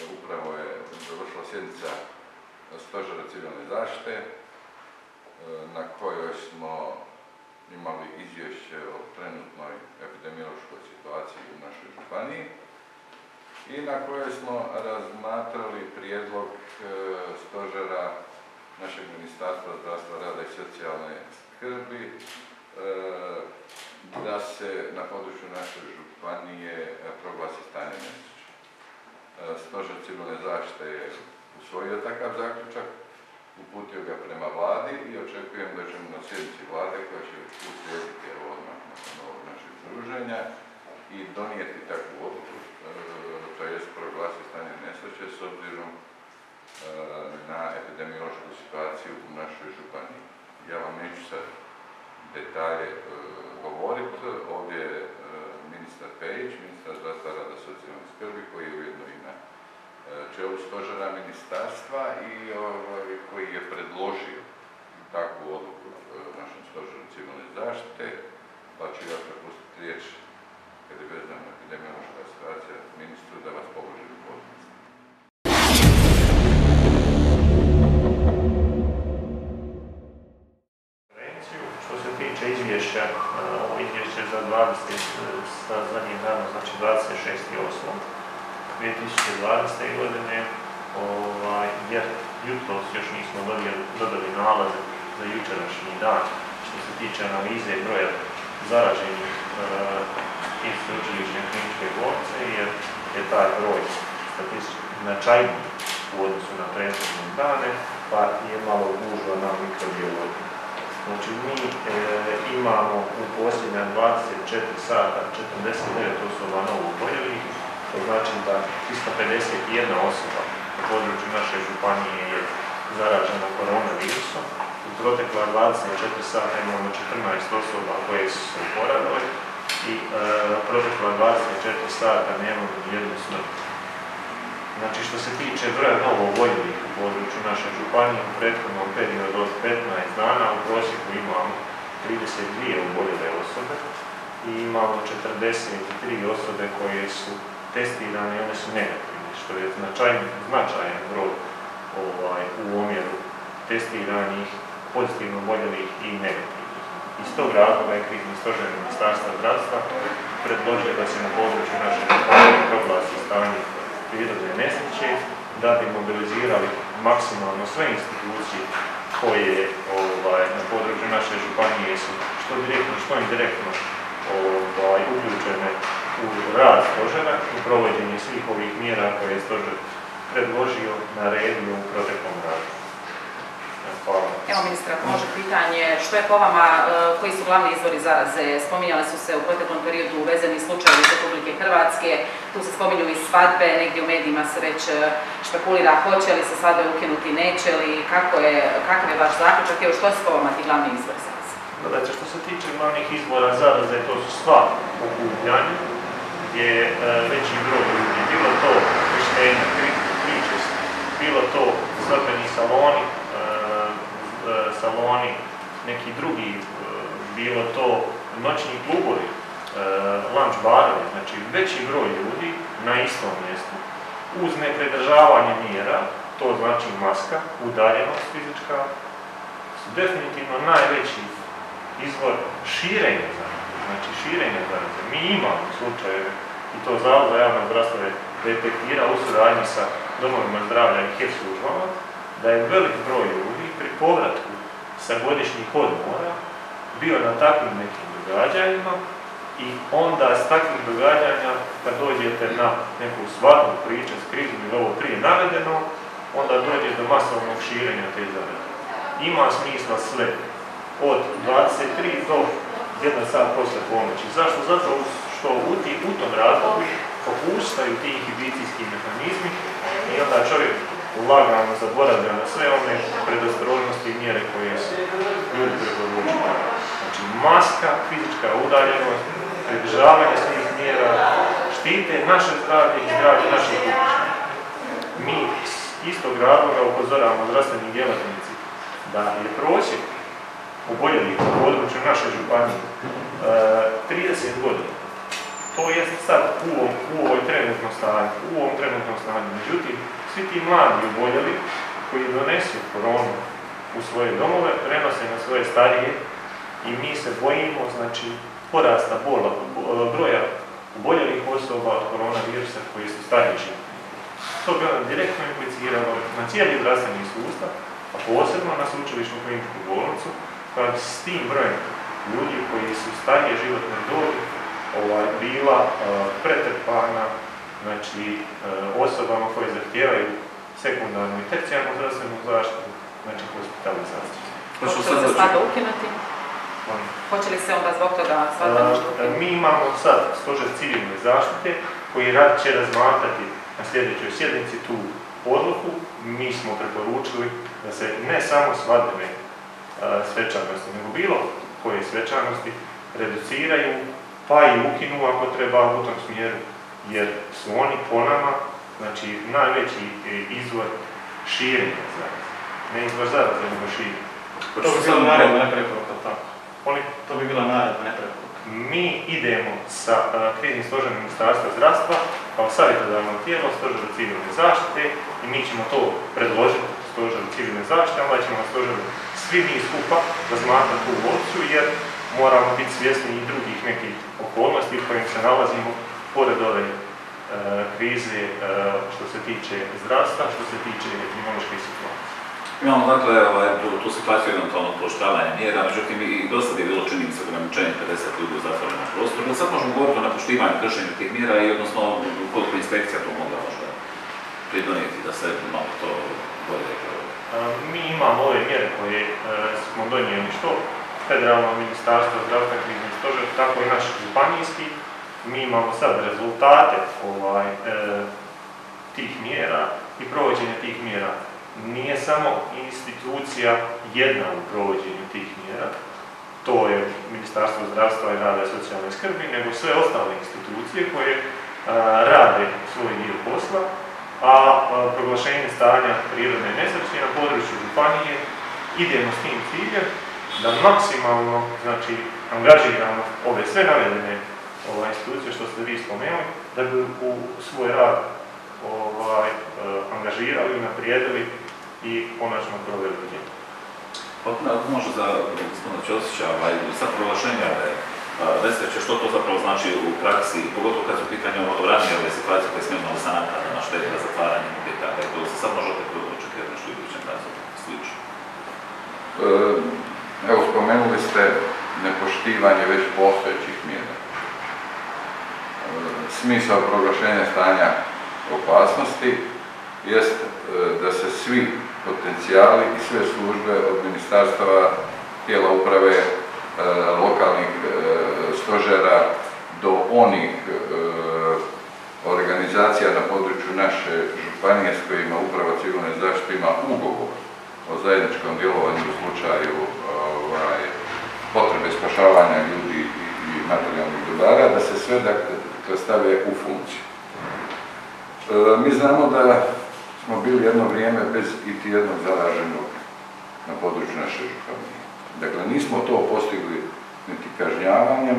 upravo je završila sjednica Stožera civilne zaštite na kojoj smo imali izvješće o trenutnoj epidemiološkoj situaciji u našoj županiji i na kojoj smo razmatrali prijedlog Stožera našeg Ministarstva zdravstva, rada i socijalne skrbi da se na području naše županije proglasi stanje nesreće. Stožer civilne zaštite je usvojio takav zaključak, uputio ga prema vladi i očekujem da ćemo na sjednici vlade koja će uslijediti odmah nakon ovog našeg druženja i donijeti takvu odluku, to jest proglasiti stanje nesreće s obzirom na epidemiološku situaciju u našoj županiji. Ja vam neću sad detalje govoriti, ovdje je ministar Pejić, ministar zdravstva, rada i socijalne skrbi, koji je ujedno i na čelu stožera ministarstva i koji je predložio takvu odluku našem stožeru civilne zaštite, pa ću ja prepustiti riječ, kad je vezana epidemiološka situacija, ministru da vas položi u podnost. Što se tiče izvješća, ovo izvješće za 20. sa zadnjim danom, znači 26.8.2020. godine, jer jutros još nismo dodali nalaze za jučerašnji dan. Što se tiče analize broja zaraženih iz sveučilišne kliničke bolnice, jer je taj broj statistički značajniji u odnosu na prethodne dane, pa je malo gužva na mikrobiologiju. Znači, mi imamo u posljednja 24 sata 49 osoba novo oboljelih, to znači da 351 osoba u području naše županije je zaražena koronavirusom. U protekla 24 sata imamo 14 osoba koje su se oporavile i protekla 24 sata nemamo nijednu smrt. Znači, što se tiče broja novo oboljelih u području naše županije, u prethodnom periodu od 15 dana u prosjeku imamo 32 oboljele osobe i imamo 43 osobe koje su testirane i one su negativne, što je značajan broj u omjeru testiranih, pozitivno oboljelih i negativnih. Iz tog razloga je Krizni stožer Ministarstva zdravstva predložio da se na području naše županije proglasi stanje prirodne nesreće, da bi mobilizirali maksimalno sve institucije koje na području naše županije su što direktno, što indirektno uključene u rad stožera i provođenje svih ovih mjera koje je stožer predložio, naredio u proteklom radu. Hvala. Evo ministra, može pitanje, što je po vama, koji su glavni izvori zaraze? Spominjali su se u proteklom periodu uvezeni slučajevi iz Republike Hrvatske, tu se spominju i svadbe, negdje u medijima se već špekulira hoće li se svadbe ukinuti, neće li, kakav je vaš zaključak, evo što su po vama ti glavni izvori zaraze? Gledajte, što se tiče glavnih izvora zaraze, to su sva okupljanja, gdje je veći broj ljudi, bilo to krštenja, priče, bilo to svadbeni saloni, neki drugi, bilo to noćni klubovi, lunch barovi, znači veći broj ljudi na istom mjestu, uz nepridržavanje mjera, to znači maska, udaljenost fizička, su definitivno najveći izvor širenja zaraze, znači širenja zaraze. Mi imamo slučajeve, i to Zavod za javno zdravstvo je detektirao u suradnji sa domovima zdravlja i HES službama, da je velik broj ljudi pri povratku sa godišnjih odmora bio na takvim nekim događanjima i onda s takvih događanja, kad dođete na neku svadbu, priča, skrizmu ili ovo prije navedeno, onda dođe do masovnog širenja te zaraze. Ima smisla sve, od 23 do 1 sat posle ponoći. Zašto? Zato što u tom razdoblju popustaju ti inhibicijski mehanizmi i onda čovjek lagano zaboravlja na sve one predostrožnosti i mjere koje su ljudi preporučili. Znači, maska, fizička udaljenost, pridržavanje svih mjera štite naše zdravlje i zdravlje naših ukućana. Mi iz tog razloga upozoravamo zdravstveni djelatnici da je prosjek oboljelih u području naše županije 30 godina. To jest sad u ovom trenutnom stanju. Međutim, svi ti mladi oboljeli koji donesu koronu u svoje domove, prenose na svoje starije i mi se bojimo, znači, porasta broja oboljelih osoba od koronavirusa koji su stariji životni. To bi onda direktno impliciralo na cijeli zdravstveni sustav, a posebno na sveučilišnu kliničku bolnicu, koja bi s tim brojem ljudi koji su starije životne dobi bila pretrpana, znači, osobama koje zahtijevaju sekundarnu i tercijarnu zdravstvenu zaštitu, znači hospitalizaciju. Hoće li se svada ukinuti? Hoće li se onda zbog toga svada nešto ukinuti? Mi imamo sad stožer civilne zaštite koji će razmatrati na sljedećoj sjednici tu odluku. Mi smo preporučili da se ne samo svadbene svečanosti, nego bilo koje svečanosti reduciraju, pa i ukinu ako treba u tom smjeru, jer su oni po nama, znači, najveći izvor širenja zaraze. Ne izvor zaraze, nego širenja. To bi bila naredna preporuka, tako? To bi bila naredna preporuka. Mi idemo sa kriznim stožerom Ministarstva zdravstva kao savjetodavno tijelo stožera civilne zaštite i mi ćemo to predložiti stožeru civilne zaštite, onda ćemo na stožeru svi mi skupa razmatrati tu opciju, jer moramo biti svjesni i drugih nekih okolnosti u kojim se nalazimo pored ove krize što se tiče zdravstva, što se tiče epidemiološke situacije. Imamo dakle tu situaciju eventualno pooštravanja mjera, međutim i dosad je bilo čini se ograničenje 50 ljudi u zatvorenom prostoru. Sad možemo govoriti o nepoštivanju kršenju tih mjera i odnosno koliko inspekcija to mogla možda pridonijeti da se malo to bolje provodi. Mi imamo ove mjere koje smo donijeli što federalno ministarstvo zdravstva krizni stožer, tako i naš županijski. Mi imamo sad rezultate tih mjera i provođenja tih mjera. Nije samo institucija jedna u provođenju tih mjera, to je Ministarstvo zdravstva i rada i socijalne skrbi, nego sve ostale institucije koje rade svoj dio posla, a proglašenje stanja prirodne nesreće na području županije idemo s tim ciljem da maksimalno, znači, angažiramo ove sve navedene institucije što ste vi spomenuli, da bi u svoj rad angažirali, naprijedili i konačno proveli u njegu. Može za gospodina Ćosića, sad proglašenja nesreće, što to zapravo znači u praksi, pogotovo kad su u pitanju ranije ove situacije koje smo imali sa naknadama štete, zatvaranjem objekata, to se sad možete očekivati nešto u idućem razdoblju, slično. Evo, spomenuli ste nepoštivanje već postojećih mjera. Smisao proglašenja stanja opasnosti jest da se svi potencijali i sve službe od ministarstava, tijela uprave, lokalnih stožera do onih organizacija na području naše županije s kojima Uprava civilne zaštite ima ugovor o zajedničkom djelovanju u slučaju potrebe spašavanja ljudi i materijalnih dobara, da se sve stave u funkciju. Mi znamo da smo bili jedno vrijeme bez iti jednog zaraženog na području naše županije. Dakle, nismo to postigli niti kažnjavanjem,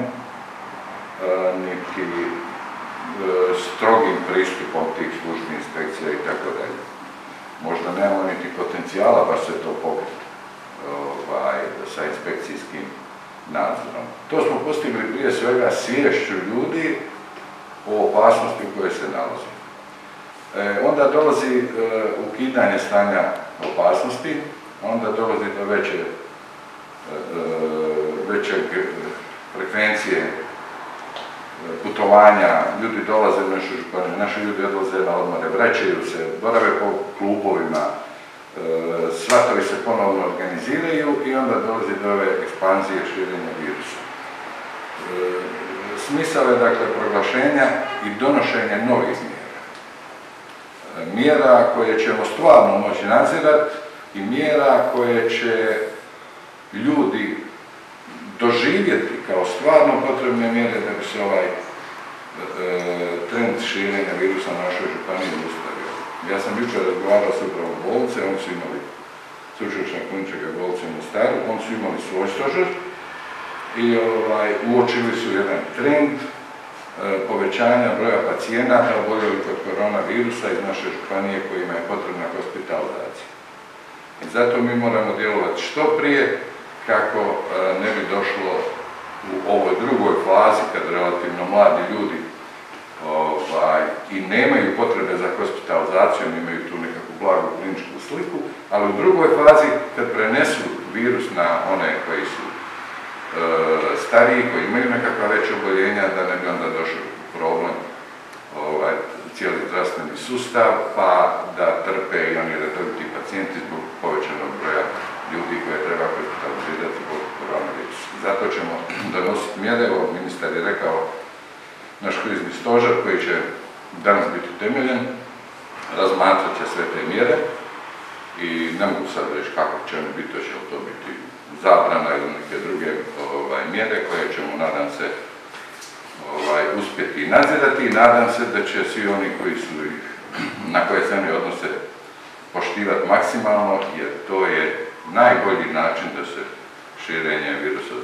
niti strogim pristupom tih službi, inspekcija i tako dalje. Možda nemamo niti potencijala baš se to pokriti sa inspekcijskim nadzorom. To smo postigli prije svega sviješću ljudi o opasnosti u kojoj se nalazi. Onda dolazi ukidanje stanja opasnosti, onda dolazi do većeg frekvencije putovanja, ljudi dolaze u našu županiju, naši ljudi odlaze na odmore, vraćaju se, borave po klubovima, svatovi se ponovno organiziraju i onda dolazi do ove ekspanzije širenja virusa. Smisao je dakle proglašenja i donošenja novih mjera. Mjera koje ćemo stvarno moći nadzirati i mjera koje će ljudi doživjeti kao stvarno potrebne mjere da bi se ovaj trend širenja virusa na našoj županiji ustavio. Ja sam jučer razgovarao s upravom bolnice, oni su imali sveučilišna klinička bolnica u Mostaru, oni su imali svoj stožer i uočili su jedan trend povećanja broja pacijenata oboljelih od koronavirusa iz naše županije kojima je potrebna hospitalizacija. I zato mi moramo djelovati što prije kako ne bi došlo u ovoj drugoj fazi kad relativno mladi ljudi i nemaju potrebe za hospitalizacijom, imaju tu nekakvu blagu kliničku sliku, ali u drugoj fazi kad prenesu virus na one koji su stariji, koji imaju nekakva veća oboljenja, da ne bi onda došli u problem cijeli zdravstveni sustav, pa da trpe i oni redoviti pacijenti zbog povećanog broja ljudi koje treba hospitalizirati zbog koronavirusa. Zato ćemo donositi mjere, ministar je rekao, naš krizni stožer koji će danas biti utemeljen, razmatrat će sve te mjere i ne mogu sad reći kako će oni biti, će li to biti zabrana ili neke druge mjere koje ćemo, nadam se, uspjeti nadzirati i nadam se da će svi oni koji su, na koje se oni odnose poštivati maksimalno, jer to je najbolji način da se širenje virusa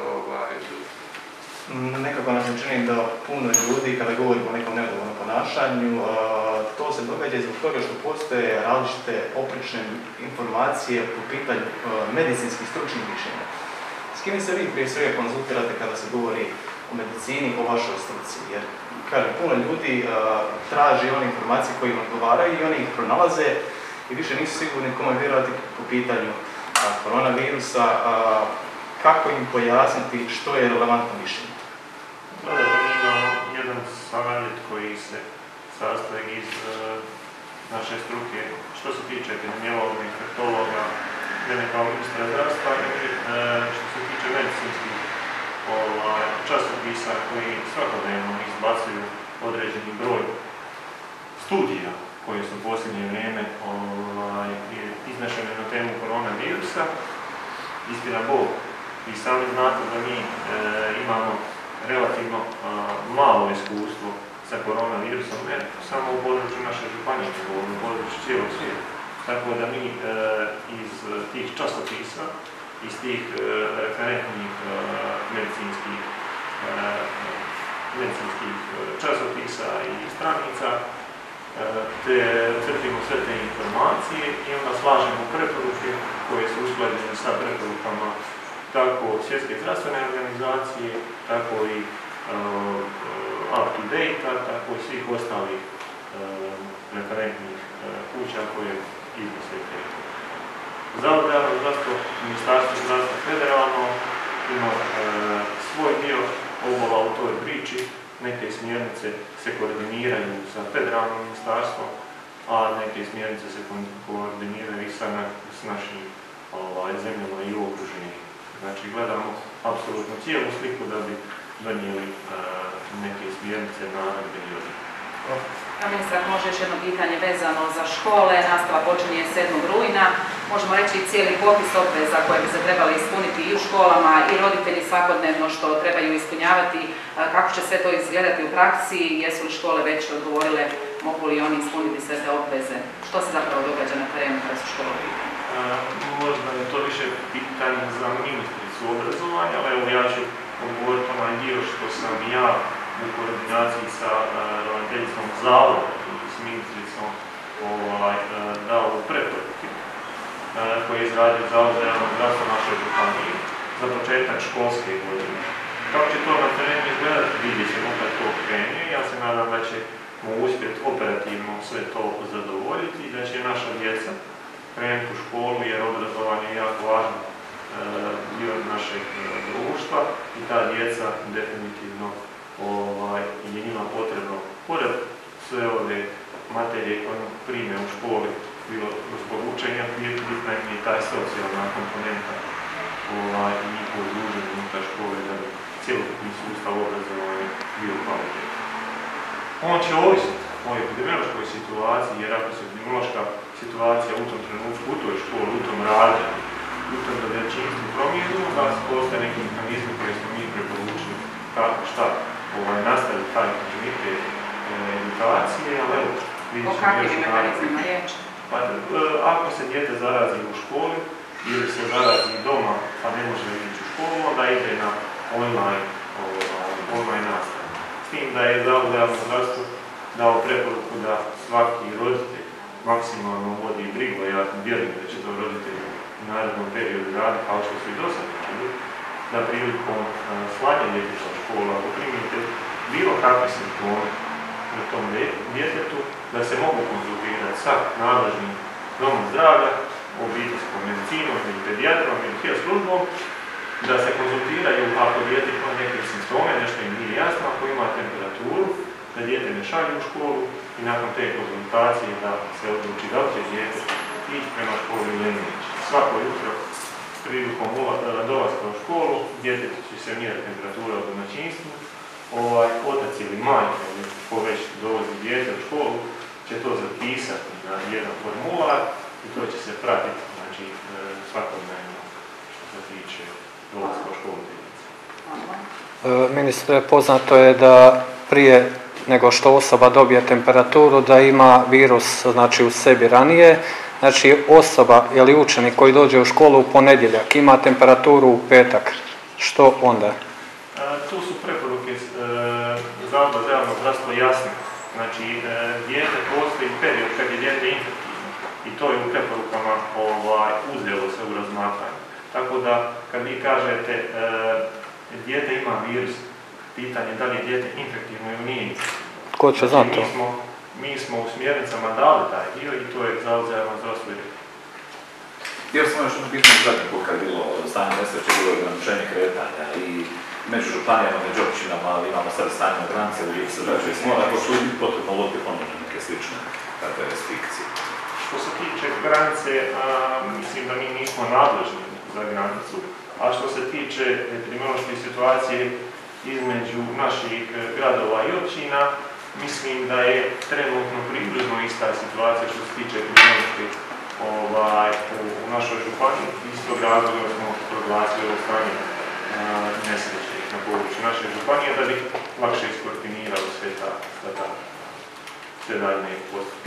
Nekako nam se čini da puno ljudi, kada govorimo o nekom neodgovornom ponašanju, to se događa zbog toga što postoje različite oprečne informacije po pitanju medicinskih stručnih mišljenja. S kim se vi prije svega konzultirate kada se govori o medicini, o vašoj struci? Jer, kažem, puno ljudi traži one informacije koje im odgovaraju i oni ih pronalaze i više nisu sigurni kome vjerovati po pitanju koronavirusa. Kako im pojasniti što je relevantno mišljenje? Gledajte, mi imamo jedan savjet koji se sastoji iz naše struke. Što se tiče epidemiologa, infektologa, mene kao ministra zdravstva i što se tiče medicinskih časopisa koji svakodnevno izbacuju određeni broj studija koje su u posljednje vrijeme iznešene na temu koronavirusa. Istina Bog, i sami znate da mi imamo relativno malo iskustvo sa koronavirusom, ne samo u području naše županije, nego u području cijelog svijeta. Tako da mi iz tih časopisa, iz tih referentnih medicinskih časopisa i stranica crpimo sve te informacije i onda slažemo preporuke koje su usklađene sa preporukama tako Svjetske zdravstvene organizacije, tako i up-to-date-a, tako i svih ostalih referentnih kuća koje iznose te. Zavod za javno zdravstvo, Ministarstvo zdravstva federalno ima svoj dio obava u toj priči. Neke smjernice se koordiniraju sa federalnim ministarstvom, a neke smjernice se koordiniraju i s našim zemljama i u okruženju. Znači, gledamo apsolutno cijelu sliku da bi donijeli neke smjernice na naredbeni odbor. Ministar, može još jedno pitanje vezano za škole. Nastava počinje 7. rujna. Možemo reći cijeli popis obveza koje bi se trebali ispuniti i u školama i roditelji svakodnevno što trebaju ispunjavati. Kako će sve to izgledati u praksi? Jesu li škole već odgovorile? Mogu li oni ispuniti sve te obveze? Što se zapravo događa na terenu kada su škole u pitanju? Možda je to više pitanje za ministricu obrazovanja, ali evo ja ću odgovoriti onaj dio što sam ja u koordinaciji sa ravnateljstvom zavoda i s ministricom dao preporuke koje je izradio Zavod za javno zdravstvo naše županije za početak školske godine. Kako će to na terenu izgledati, vidjet ćemo kad to krene. Ja se nadam da ćemo uspjeti operativno sve to zadovoljiti i da će naša djeca krenuti u školu jer obrazovanje je jako važan dio našeg društva i ta djeca definitivno je njima potrebno, pored sve ove materije koje prime u školi, bilo zbog učenja, bitna im je taj socijalna komponenta i njihovo druženje unutar škole da bi cjelokupni sustav obrazovanja bio kvalitetan. On će ovisiti o epidemiološkoj situaciji, jer ako se epidemiološka situacija u tom trenutku, u toj školi, u tom rađanju, u tom domaćinstvu promijenimo, da postoje neki mehanizmi koje smo mi preporučili kako šta nastaviti taj kontinuitet edukacije, ali evo, vidjet ćemo još mehanizmima riječ? Ako se dijete zarazi u školi ili se zarazi doma pa ne može ići u školu, onda ide na online nastavu. S tim da je Zavod za javno zdravstvo dao preporuku da svaki roditelj maksimalno vodi brigu, a ja vjerujem da će to roditelji u narednom periodu raditi, kao što su i do sada čuli, da prilikom slanja djeteta u školu, ako primite bilo kakve simptome na tom djetetu, da se mogu konzultirati sa nadležnim domom zdravlja, obiteljskom medicinom ili pedijatrom ili HEO službom, da se konzultiraju ako dijete ima neke simptome, nešto im nije jasno, ako ima temperaturu, da dijete ne šalje u školu i nakon te konzultacije da se odluči da li će dijete ići prema školu ili neće. Svako jutro prilikom dolaska u školu, djetetu će se mjeriti temperatura u domaćinstvu, otac ili majka ili ko već dolazi dijete u školu će to zapisati na jedan formular i to će se pratiti, znači svakodnevno što se tiče dolaska u školu djece. Ministre, poznato je da prije nego što osoba dobije temperaturu da ima virus, znači u sebi ranije. Znači osoba ili učenik koji dođe u školu u ponedjeljak ima temperaturu u petak, što onda? Tu su preporuke Zavoda za javno zdravstvo jasne. Znači, dijete postoji period kad je dijete infektivno i to je u preporukama uzelo se u razmatranje. Tako da, kad vi kažete dijete ima virus, pitanje da li je dijete infektivno ili nije infektivno. Ko će znati to? Mi smo u smjernicama dali taj dio i to je Zavod za javno zdravstvo i rekao. Jer smo još bitno pratniku kad je bilo stanje nesreće, bilo je ograničenje kretanja i među županijama, među općinama, imamo sad stanje na granice u gdje se vraćaju smora, ako su potrebno loti ponovno neke slične restrikcije. Što se tiče granice, mislim da mi nismo nadležni za granicu, a što se tiče epidemiološke situacije između naših gradova i općina, mislim da je trenutno približno ista situacija što se tiče epidemiološke u našoj županiji. Iz tog razloga smo proglasili ovo stanje nesreće na području naše županije da bi lakše iskoordinirali sve daljne postupke.